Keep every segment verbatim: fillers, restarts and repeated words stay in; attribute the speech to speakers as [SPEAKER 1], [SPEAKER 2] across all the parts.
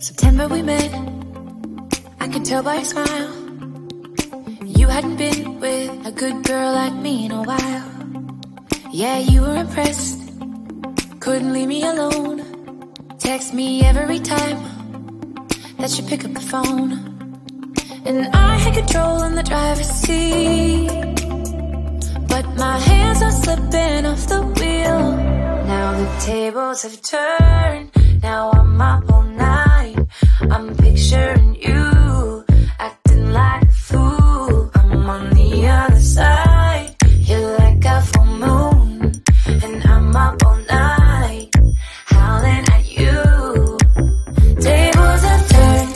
[SPEAKER 1] September we met, I could tell by your smile. You hadn't been with a good girl like me in a while. Yeah, you were impressed, couldn't leave me alone. Text me every time that you pick up the phone. And I had control in the driver's seat, but my hands are slipping off the wheel. Now the tables have turned, now I'm up all night. I'm picturing you, acting like a fool. I'm on the other side, you're like a full moon, and I'm up all night, howling at you. Tables have turned,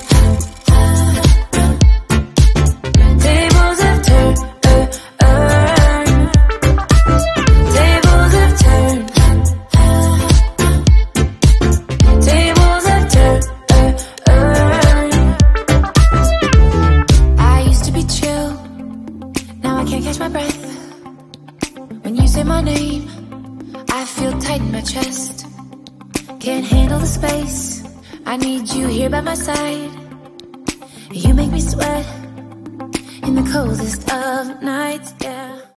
[SPEAKER 1] tables have turned, uh, uh. Tables have turned, tables have turned, uh, uh. I used to be chill, now I can't catch my breath. When you say my name, I feel tight in my chest. Can't handle the space, I need you here by my side. You make me sweat in the coldest of nights, yeah.